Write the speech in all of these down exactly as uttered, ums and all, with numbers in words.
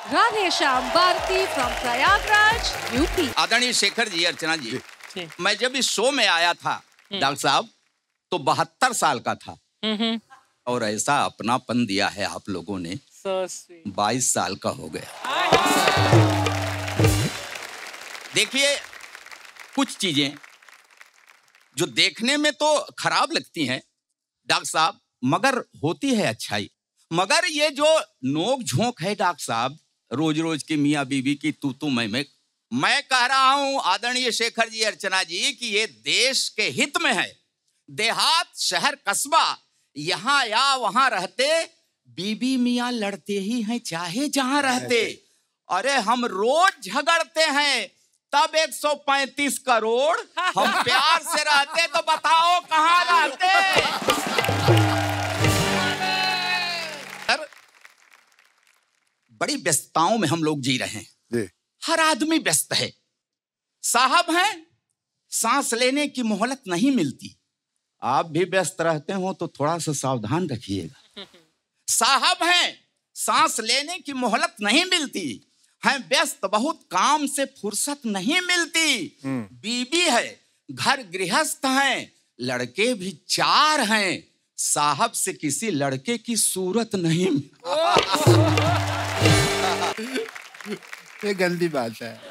Radhe Shyam Bharti from Prayagraj UP. आदरणीय शेखर जी, अर्चना जी, जी, मैं जब इस शो में आया था डॉक्टर साहब तो बहत्तर साल का था और ऐसा अपनापन दिया है आप लोगों ने, बाईस साल का हो गया। देखिए, कुछ चीजें जो देखने में तो खराब लगती हैं डॉक्टर साहब, मगर होती है अच्छाई। मगर ये जो नोक झोंक है डॉक्टर साहब, रोज रोज की मियाँ बीवी की तू तू मैं मैं मैं कह रहा हूं आदरणीय शेखर जी, अर्चना जी, कि ये देश के हित में है। देहात, शहर, कस्बा, यहाँ या वहां रहते बीबी मियाँ लड़ते ही हैं, चाहे जहां रहते। अरे हम रोज झगड़ते हैं, तब एक सौ पैंतीस करोड़ हम प्यार से रहते, तो बताओ कहां रहते। बड़ी व्यस्तताओं में हम लोग जी रहे हैं, हर आदमी व्यस्त है। साहब हैं, सांस लेने की मोहलत नहीं मिलती। आप भी व्यस्त रहते हो तो थोड़ा सा सावधान रखिएगा। साहब हैं, सांस लेने की मोहलत नहीं मिलती, हैं व्यस्त बहुत, काम से फुर्सत नहीं मिलती। बीबी है, घर गृहस्थ हैं, लड़के भी चार हैं, साहब से किसी लड़के की सूरत नहीं। ये गंदी बात है।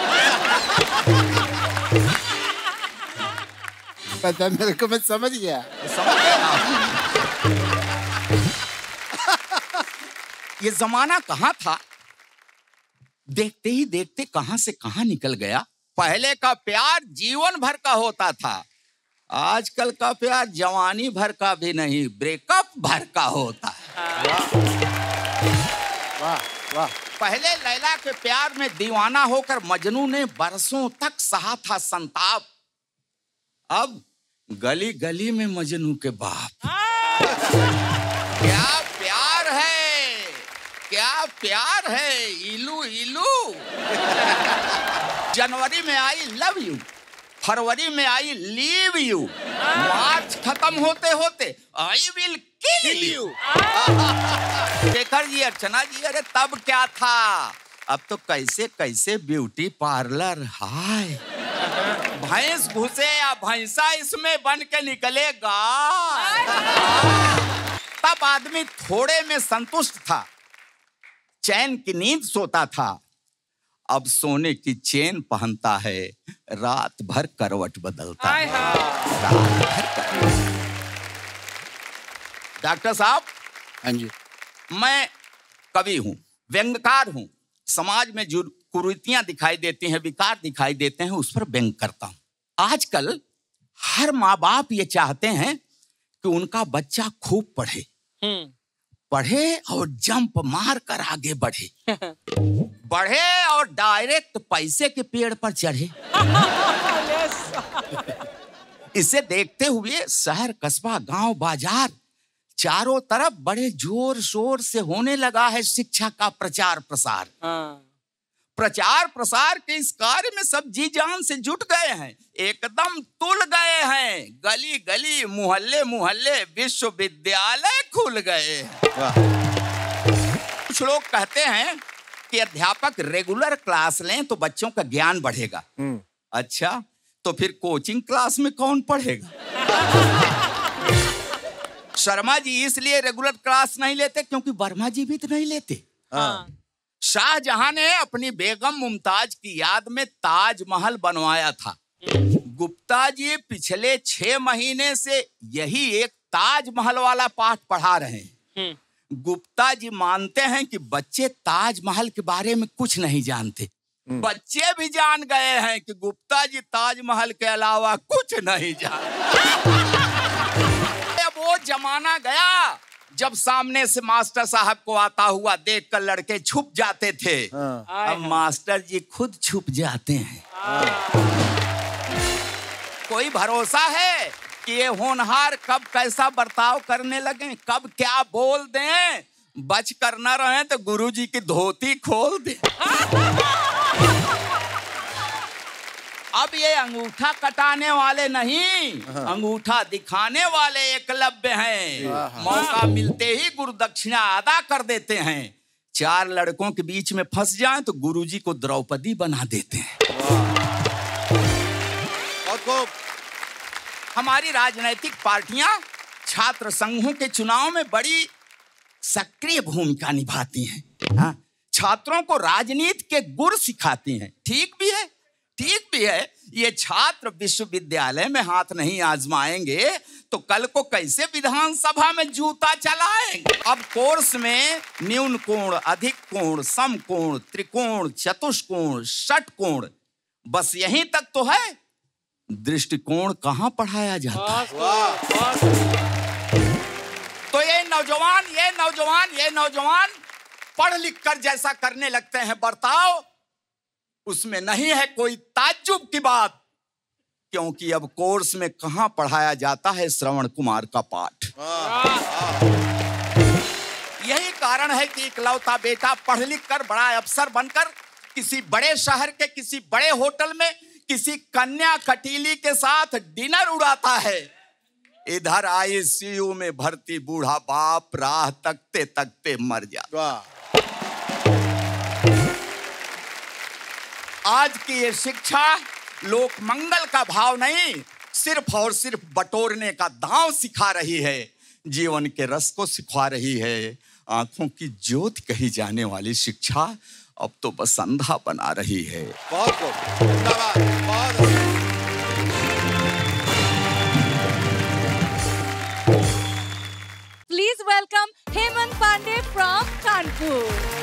पता मेरे को, मैं समझ गया। समझ गया। ये जमाना कहाँ था, देखते ही देखते कहां से कहां निकल गया। पहले का प्यार जीवन भर का होता था, आजकल का प्यार जवानी भर का भी नहीं, ब्रेकअप भर का होता है। वाह वाह। पहले लैला के प्यार में दीवाना होकर मजनू ने बरसों तक सहा था संताप, अब गली गली में मजनू के बाप। क्या प्यार है, क्या प्यार है, इलू इलू। जनवरी में आई लव यू, फरवरी में आई लीव यू, मार्च खत्म होते होते I will kill you. Shekhar ji, Archana ji, अरे तब क्या था, अब तो कैसे कैसे ब्यूटी पार्लर। हाय, भैंस घुसे या भैंसा इसमें बन के निकलेगा। तब आदमी थोड़े में संतुष्ट था, चैन की नींद सोता था, अब सोने की चेन पहनता है, रात भर करवट बदलता है। रात भर। डॉक्टर साहब, हाँ जी, मैं कवि हूं, व्यंग्यकार हूं, समाज में जो कुरीतियां दिखाई देती हैं, विकार दिखाई देते हैं, उस पर व्यंग करता हूं। आजकल हर माँ बाप ये चाहते हैं कि उनका बच्चा खूब पढ़े, पढ़े और जंप मार कर आगे बढ़े, बढ़े और डायरेक्ट पैसे के पेड़ पर चढ़े। इसे देखते हुए शहर, कस्बा, गांव, बाजार, चारों तरफ बड़े जोर शोर से होने लगा है शिक्षा का प्रचार प्रसार। प्रचार प्रसार के इस कार्य में सब जी जान से जुट गए हैं, एकदम तुल गए हैं। गली गली, मोहल्ले मोहल्ले, विश्वविद्यालय खुल गए। कुछ लोग कहते हैं कि अध्यापक रेगुलर क्लास लें तो बच्चों का ज्ञान बढ़ेगा। अच्छा, तो फिर कोचिंग क्लास में कौन पढ़ेगा? शर्मा जी इसलिए रेगुलर क्लास नहीं लेते क्योंकि वर्मा जी भी तो नहीं लेते। हाँ। शाहजहां ने अपनी बेगम मुमताज की याद में ताजमहल बनवाया था। गुप्ता जी पिछले छह महीने से यही एक ताजमहल वाला पाठ पढ़ा रहे हैं। गुप्ता जी मानते हैं कि बच्चे ताजमहल के बारे में कुछ नहीं जानते। बच्चे भी जान गए हैं कि गुप्ता जी ताजमहल के अलावा कुछ नहीं जानते। वो जमाना गया जब सामने से मास्टर साहब को आता हुआ देखकर लड़के छुप जाते थे। अब मास्टर जी खुद छुप जाते हैं। कोई भरोसा है कि ये होनहार कब कैसा बर्ताव करने लगे, कब क्या बोल दें। बच कर न रहे तो गुरुजी की धोती खोल दे। अब ये अंगूठा कटाने वाले नहीं, अंगूठा दिखाने वाले एकलव्य हैं। मौका मिलते ही गुरु दक्षिणा अदा कर देते हैं। चार लड़कों के बीच में फंस जाएं तो गुरुजी को द्रौपदी बना देते हैं। बहुत खूब। हमारी राजनीतिक पार्टियां छात्र संघों के चुनाव में बड़ी सक्रिय भूमिका निभाती हैं। हाँ? छात्रों को राजनीति के गुर सिखाती हैं। ठीक भी है, ठीक भी है। ये छात्र विश्वविद्यालय में हाथ नहीं आजमाएंगे तो कल को कैसे विधानसभा में जूता चलाएंगे। अब कोर्स में न्यून कोण, अधिक कोण, समकोण, त्रिकोण, चतुष्कोण, षटकोण, बस यहीं तक तो है। दृष्टिकोण कहाँ पढ़ाया जाता है। तो ये नौजवान ये नौजवान ये नौजवान पढ़ लिख कर जैसा करने लगते हैं बर्ताव, उसमें नहीं है कोई ताज्जुब की बात, क्योंकि अब कोर्स में कहां पढ़ाया जाता है श्रवण कुमार का पाठ। यही कारण है कि इकलौता बेटा पढ़ लिख कर बड़ा अफसर बनकर किसी बड़े शहर के किसी बड़े होटल में किसी कन्या कटीली के साथ डिनर उड़ाता है। इधर आईसीयू में भर्ती बूढ़ा बाप राह तकते तकते मर जाता। आज की ये शिक्षा लोक मंगल का भाव नहीं, सिर्फ और सिर्फ बटोरने का दांव सिखा रही है। जीवन के रस को सिखा रही है। आंखों की ज्योति कही जाने वाली शिक्षा अब तो बस अंधा बना रही है। बहुत खूब, धन्यवाद, बहुत। Please welcome Hemant Pandey from Kanpur.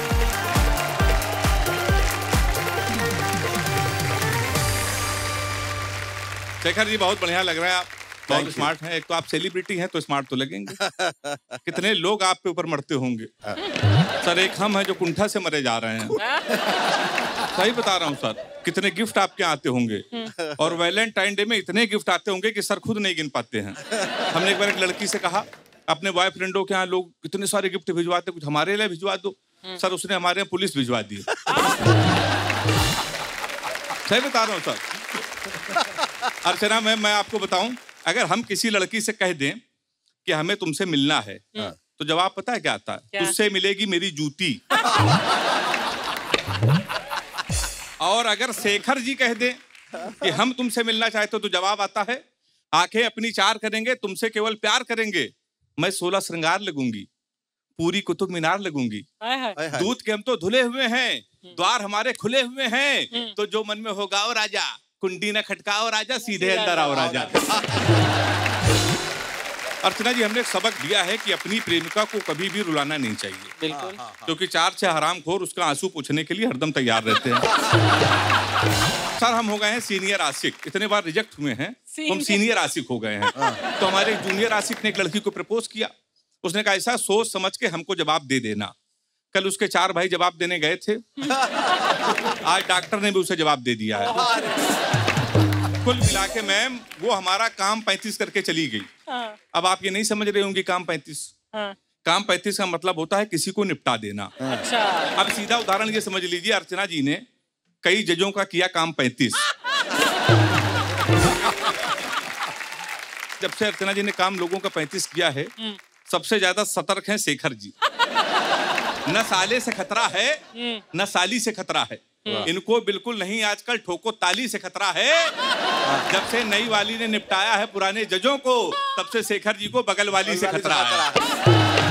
Shekhar ji बहुत बढ़िया लग रहा है, आप बहुत स्मार्ट हैं। एक तो आप सेलिब्रिटी हैं तो स्मार्ट तो लगेंगे। कितने लोग आप पे ऊपर मरते होंगे सर। एक हम हैं जो कुंठा से मरे जा रहे हैं। सही बता रहा हूँ सर। कितने गिफ्ट आपके आते होंगे, और वैलेंटाइन डे में इतने गिफ्ट आते होंगे कि सर खुद नहीं गिन पाते हैं। हमने एक बार एक लड़की से कहा अपने बॉयफ्रेंडों के यहाँ लोग कितने सारे गिफ्ट भिजवाते, कुछ हमारे लिए भिजवा दो। सर उसने हमारे यहाँ पुलिस भिजवा दी। सही बता रहा हूँ सर। अर्चना मैम, मैं आपको बताऊं, अगर हम किसी लड़की से कह दें कि हमें तुमसे मिलना है, तो जवाब पता है क्या आता है? तुझसे मिलेगी मेरी जूती। और अगर शेखर जी कह दें कि हम तुमसे मिलना चाहते हो, तो जवाब आता है आंखें अपनी चार करेंगे, तुमसे केवल प्यार करेंगे। मैं सोलह श्रृंगार लगूंगी, पूरी कुतुब मीनार लगूंगी। दूध के हम तो धुले हुए हैं, द्वार हमारे खुले हुए हैं, तो जो मन में होगा ओ राजा, कुंडी न खटकाओ राजा, सीधे अंदर आओ राजा। अर्चना जी, हमने एक सबक दिया है कि अपनी प्रेमिका को कभी भी रुलाना नहीं चाहिए। बिल्कुल। क्योंकि चार छह हरामखोर उसका आंसू पूछने के लिए हरदम तैयार रहते हैं। सर हम हो गए हैं सीनियर आशिक, इतने बार रिजेक्ट हुए हैं तो हम सीनियर आशिक हो गए हैं। तो हमारे एक जूनियर आशिक ने एक लड़की को प्रपोज किया। उसने कहा ऐसा सोच समझ के हमको जवाब दे देना। कल उसके चार भाई जवाब देने गए थे, आज डॉक्टर ने भी उसे जवाब दे दिया है। कुल मिला के मैम वो हमारा काम पैंतीस करके चली गई। अब आप ये नहीं समझ रहे होंगे काम पैंतीस। काम पैंतीस का मतलब होता है किसी को निपटा देना। अच्छा। अब सीधा उदाहरण ये समझ लीजिए, अर्चना जी ने कई जजों का किया काम पैंतीस। जब से अर्चना जी ने काम लोगों का पैंतीस किया है, सबसे ज्यादा सतर्क हैं शेखर जी। न साले से खतरा है न साली से खतरा है, इनको बिल्कुल नहीं। आजकल ठोको ताली से खतरा है। जब से नई वाली ने निपटाया है पुराने जजों को, तब से शेखर जी को बगल वाली से खतरा है।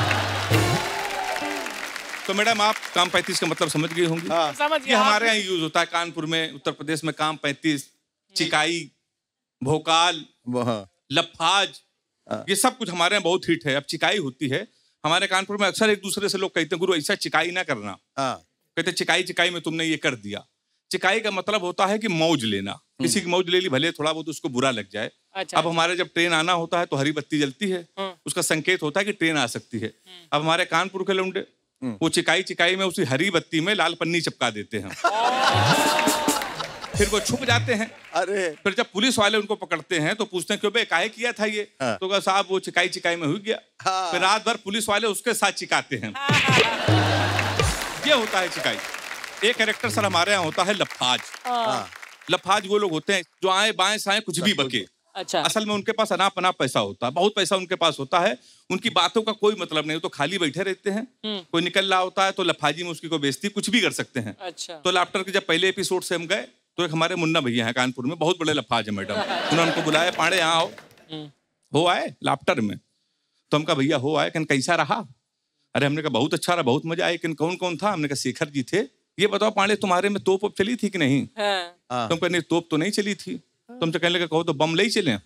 तो मैडम आप काम पैंतीस का मतलब समझ गई होंगी। हाँ। समझ गया। ये हमारे यहाँ यूज होता है, कानपुर में, उत्तर प्रदेश में काम पैंतीस, चिकाई, भोकाल, लफाज, ये सब कुछ हमारे यहाँ बहुत हिट है। अब चिकाई होती है हमारे कानपुर में, अक्सर एक दूसरे से लोग कहते हैं गुरु ऐसा चिकाई ना करना। हाँ। कहते चिकाई चिकाई में तुमने ये कर दिया। चिकाई का मतलब होता है कि मौज लेना। किसी की मौज ले ली, भले थोड़ा बहुत उसको बुरा लग जाए। अच्छा, अब हमारे जब ट्रेन आना होता है तो हरी बत्ती जलती है, उसका संकेत होता है कि ट्रेन आ सकती है। अब हमारे कानपुर के लौंडे वो चिकाई चिकाई में उसी हरी बत्ती में लाल पन्नी चिपका देते हैं। फिर वो छुप जाते हैं। अरे फिर जब पुलिस वाले उनको पकड़ते हैं तो पूछते हैं क्यों बे काहे किया था ये। हाँ। तो कहा साहब वो चिकाई चिकाई में हो गया। हाँ। फिर रात भर पुलिस वाले उसके साथ चिकाते हैं। ये होता है चिकाई। एक कैरेक्टर सर हमारे यहाँ होता है लफाज। हाँ। लफाज वो लोग होते हैं जो आए बाएं साएं कुछ भी बके। अच्छा। असल में उनके पास अनाप अनाप पैसा होता है, बहुत पैसा उनके पास होता है, उनकी बातों का कोई मतलब नहीं, तो खाली बैठे रहते हैं। कोई निकल रहा होता है तो लफाजी में उसकी कोई बेइज्जती कुछ भी कर सकते हैं। अच्छा। तो लाफ्टर के जब पहले एपिसोड से हम गए तो एक हमारे मुन्ना भैया हैं कानपुर में, बहुत बड़े लफाज है मैडम, उन्होंने हमको बुलाया, पांडे यहाँ आओ। हो आए लाफ्टर में, तो हम कहा भैया हो आए, कहन कैसा रहा? अरे हमने कहा बहुत अच्छा रहा, बहुत मजा आया। लेकिन कौन कौन था? हमने कहा शेखर जी थे। ये बताओ पांडे तुम्हारे में तोप वोप चली थी कि नहीं? हाँ। तुम कहने तोप तो नहीं चली थी। तुमसे कहने लगे कहो तो बम ले ही चले।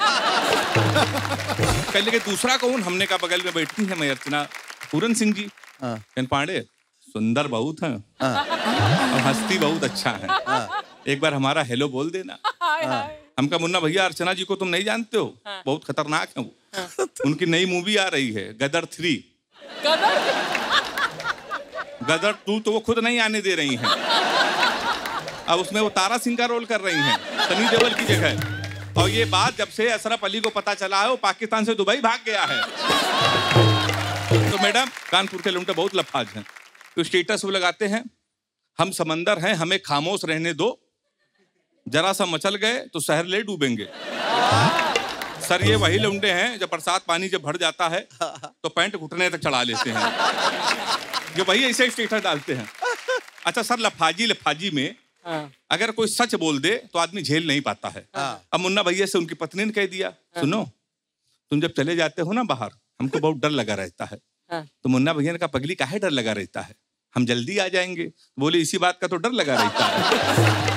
कहने लगे दूसरा कौन? हमने कहा बगल में बैठती है मैं अर्चना पूरन सिंह जी। कहन पांडे सुंदर बहुत है और हंसती बहुत अच्छा है, एक बार हमारा हेलो बोल देना। हम कहा मुन्ना भैया अर्चना जी को तुम नहीं जानते हो, बहुत खतरनाक है वो। उनकी नई मूवी आ रही है गदर थ्री। गदर टू तो वो खुद नहीं आने दे रही हैं, अब उसमें वो तारा सिंह का रोल कर रही हैं सनी देओल की जगह। और ये बात जब से अशरफ अली को पता चला है वो पाकिस्तान से दुबई भाग गया है। तो मैडम कानपुर के लुंडे बहुत लफाज हैं, तो स्टेटस वो लगाते हैं हम समंदर हैं हमें खामोश रहने दो, जरा सा मचल गए तो शहर ले डूबेंगे। सर ये वही लुंडे हैं जब बरसात पानी जब भर जाता है तो पैंट घुटने तक चढ़ा लेते हैं, ये वही ऐसे स्टेटस डालते हैं। अच्छा सर लफाजी लफाजी में अगर कोई सच बोल दे तो आदमी झेल नहीं पाता है। अब मुन्ना भैया से उनकी पत्नी ने कह दिया सुनो तुम जब चले जाते हो ना बाहर हमको बहुत डर लगा रहता है। तो मुन्ना भैया ने कहा पगली काहे डर लगा रहता है, हम जल्दी आ जाएंगे। बोले इसी बात का तो डर लगा रहता है।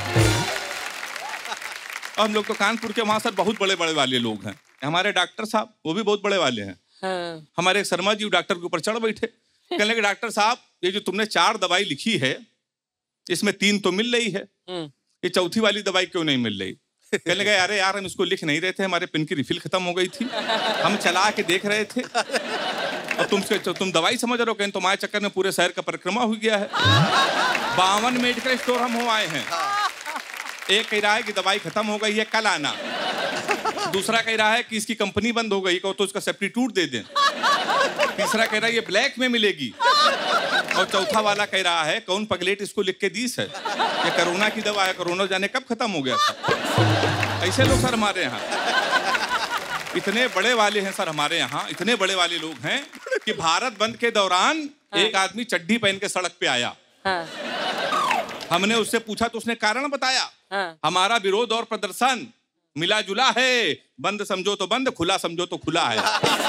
और हम लोग तो कानपुर के वहां सर बहुत बड़े बड़े वाले लोग हैं, हमारे डॉक्टर साहब वो भी बहुत बड़े वाले हैं। हाँ। हमारे एक शर्मा जी डॉक्टर के ऊपर चढ़ बैठे, कहने लगे डॉक्टर साहब ये जो तुमने चार दवाई लिखी है इसमें तीन तो मिल रही है, ये चौथी वाली दवाई क्यों नहीं मिल रही? कहने लगे अरे यार हम इसको लिख नहीं रहे थे, हमारे पिन की रिफिल खत्म हो गई थी, हम चला के देख रहे थे और तुम तुम दवाई समझ रहे हो। कहने तुम्हारे चक्कर में पूरे शहर का परिक्रमा हो गया है। बावन मेडिकल स्टोर हम हो आए हैं, एक कह रहा है कि दवाई खत्म हो गई है कल आना, दूसरा कह रहा है कि इसकी कंपनी बंद हो गई कहो तो इसका सब्स्टिट्यूट दे दें, तीसरा कह रहा है ये ब्लैक में मिलेगी, और चौथा वाला कह रहा है कौन पगलेट इसको लिख के दीस है, ये कोरोना की दवा है, कोरोना जाने कब खत्म हो गया था। ऐसे लोग सर हमारे यहाँ इतने बड़े वाले हैं, सर हमारे यहाँ इतने बड़े वाले लोग हैं कि भारत बंद के दौरान एक आदमी चड्डी पहन के सड़क पे आया। हमने उससे पूछा तो उसने कारण बताया, हमारा विरोध और प्रदर्शन मिला जुला है, बंद समझो तो बंद, खुला समझो तो खुला है।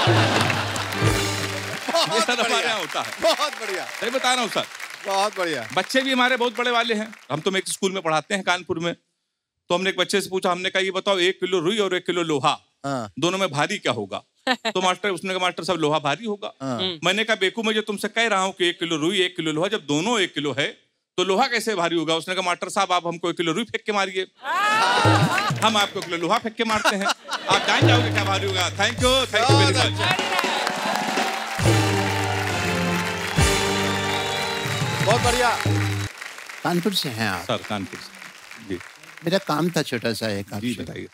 ये सर हमारे यहाँ होता है। बहुत बढ़िया, सही बता रहा हूँ सर, बहुत बढ़िया। बच्चे भी हमारे बहुत बड़े वाले हैं, हम तो एक स्कूल में पढ़ाते हैं कानपुर में, तो हमने एक बच्चे से पूछा, हमने कहा ये बताओ एक किलो रुई और एक किलो लोहा, दोनों में भारी क्या होगा? तो मास्टर उसने कहा मास्टर साहब लोहा भारी होगा। मैंने कहा बेकू मैं जो तुमसे कह रहा हूँ कि एक किलो रुई एक किलो लोहा, जब दोनों एक किलो है तो लोहा कैसे भारी होगा? उसने कहा मास्टर साहब आप हमको एक किलो रुई फेंक के मारिए, हम आपको एक किलो लोहा फेंक के मारते हैं, आप जान जाओगे क्या भारी होगा। Thank you, thank you very much. बहुत बढ़िया। कानपुर से हैं आप? सर कानपुर से जी। मेरा काम था छोटा सा एक आपसे। जी बताइए।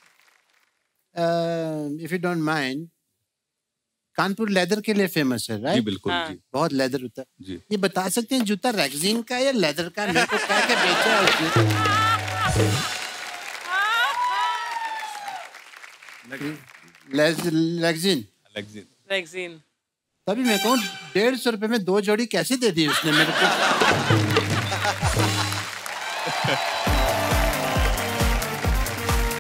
If you don't mind, Kanpur leather के लिए फेमस है राइट? जी बिल्कुल। हाँ। जी बहुत लेदर होता है जी। ये बता सकते हैं जूता रेक्सिन का या लेदर का? मेरे को क्या क्या बेचा है उसने? रेक्सिन। रेक्सिन। रेक्सिन। तभी मैं कहूँ डेढ़ सौ रुपए में दो जोड़ी कैसे दे दी उसने मेरे को?